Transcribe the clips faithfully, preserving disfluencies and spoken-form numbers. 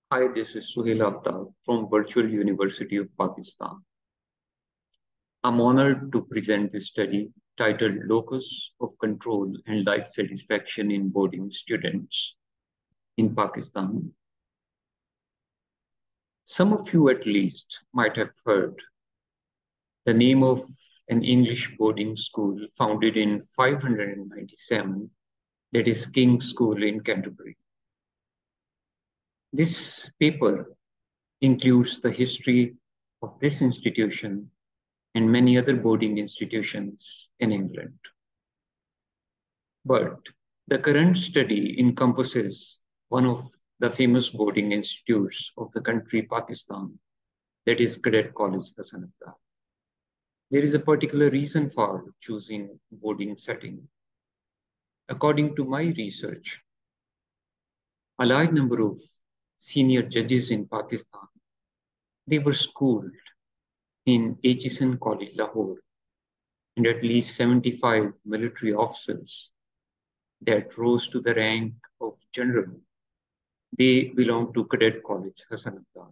Hi, this is Suhail Aftab from Virtual University of Pakistan. I'm honored to present this study titled Locus of Control and Life Satisfaction in Boarding Students in Pakistan. Some of you at least might have heard the name of an English boarding school founded in five hundred ninety-seven, that is King's School in Canterbury. This paper includes the history of this institution and many other boarding institutions in England. But the current study encompasses one of the famous boarding institutes of the country, Pakistan, that is Cadet College Hassanabad. There is a particular reason for choosing boarding setting. According to my research, a large number of senior judges in Pakistan, they were schooled in Aitchison College, Lahore, and at least seventy-five military officers that rose to the rank of general, they belong to Cadet College, Hassanabad.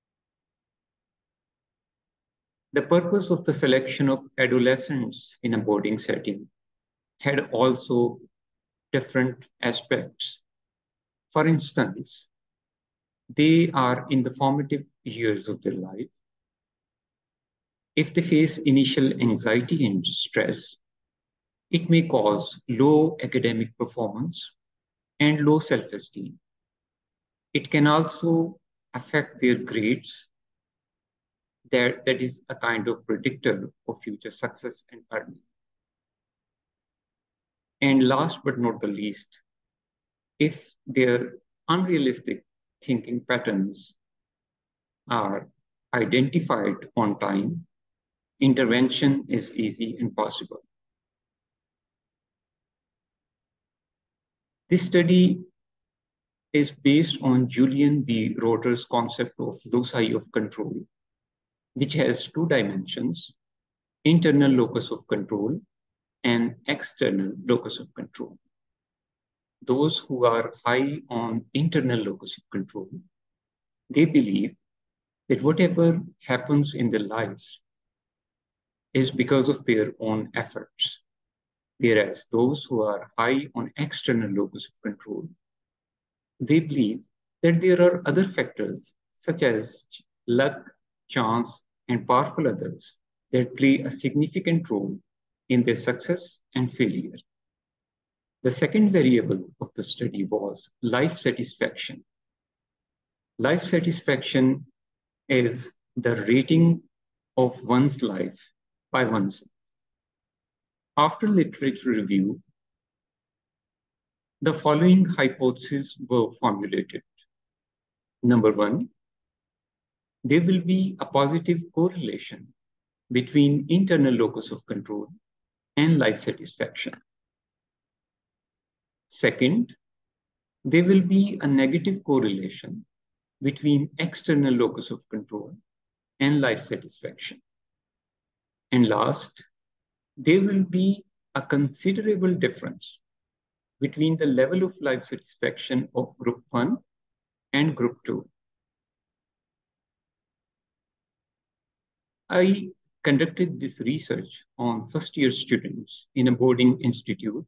The purpose of the selection of adolescents in a boarding setting had also different aspects. For instance, they are in the formative years of their life. If they face initial anxiety and stress, it may cause low academic performance and low self-esteem. It can also affect their grades. That, that is a kind of predictor of future success and earning. And last but not the least, if their unrealistic thinking patterns are identified on time, intervention is easy and possible. This study is based on Julian B. Rotter's concept of loci of control, which has two dimensions, internal locus of control and external locus of control. Those who are high on internal locus of control, they believe that whatever happens in their lives is because of their own efforts. Whereas those who are high on external locus of control, they believe that there are other factors such as luck, chance, and powerful others that play a significant role in their success and failure. The second variable of the study was life satisfaction. Life satisfaction is the rating of one's life by oneself. After literature review, the following hypotheses were formulated. Number one, there will be a positive correlation between internal locus of control and life satisfaction. Second, there will be a negative correlation between external locus of control and life satisfaction. And last, there will be a considerable difference between the level of life satisfaction of group one and group two. I conducted this research on first year students in a boarding institute.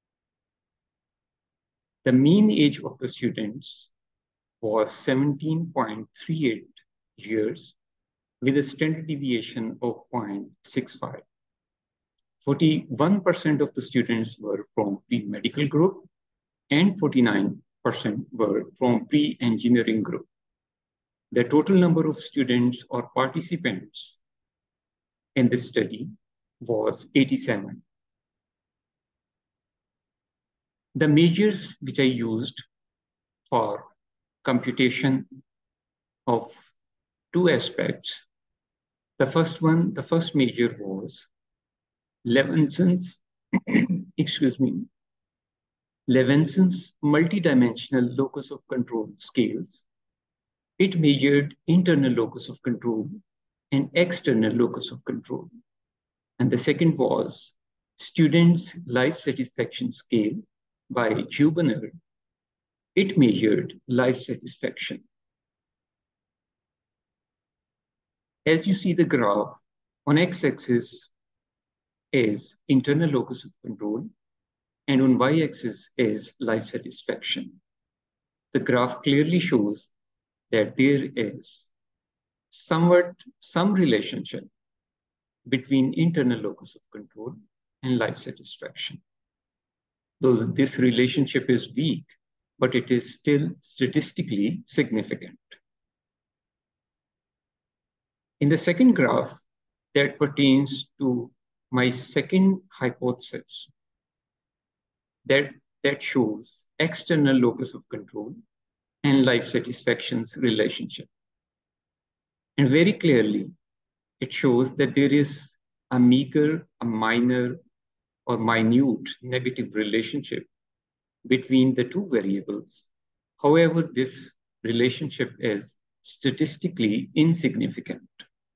The mean age of the students was seventeen point three eight years with a standard deviation of zero point six five. forty-one percent of the students were from pre-medical group and forty-nine percent were from pre-engineering group. The total number of students or participants in this study was eighty-seven. The measures which I used for computation of two aspects. The first one, the first measure was Levinson's, excuse me, Levinson's multidimensional locus of control scales. It measured internal locus of control and external locus of control. And the second was Students' Life Satisfaction Scale by Huebner. It measured life satisfaction. As you see the graph, on x-axis is internal locus of control, and on y-axis is life satisfaction. The graph clearly shows that there is somewhat some relationship between internal locus of control and life satisfaction. Though this relationship is weak, but it is still statistically significant. In the second graph, that pertains to my second hypothesis, that, that shows external locus of control and life satisfaction's relationship. And very clearly, it shows that there is a meager, a minor, or minute negative relationship between the two variables. However, this relationship is statistically insignificant.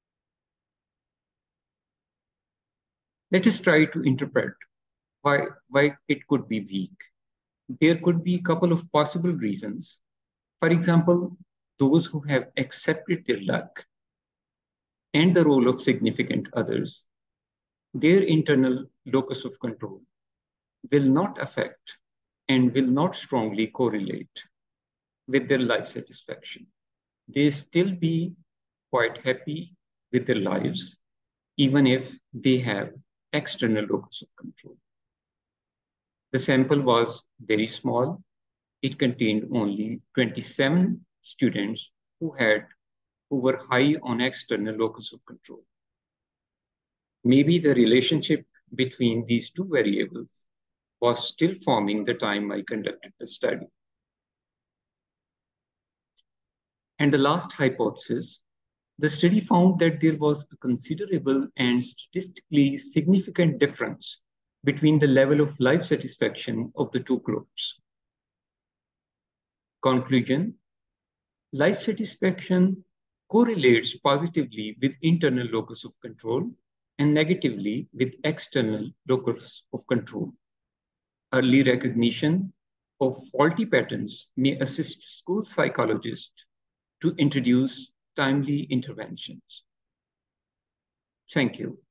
Let us try to interpret why, why it could be weak. There could be a couple of possible reasons. For example, those who have accepted their luck and the role of significant others, their internal locus of control will not affect and will not strongly correlate with their life satisfaction. They still be quite happy with their lives, even if they have external locus of control. The sample was very small. It contained only twenty-seven students who had who were high on external locus of control. Maybe the relationship between these two variables was still forming the time I conducted the study. And the last hypothesis, the study found that there was a considerable and statistically significant difference between the level of life satisfaction of the two groups. Conclusion, life satisfaction correlates positively with internal locus of control and negatively with external locus of control. Early recognition of faulty patterns may assist school psychologists to introduce timely interventions. Thank you.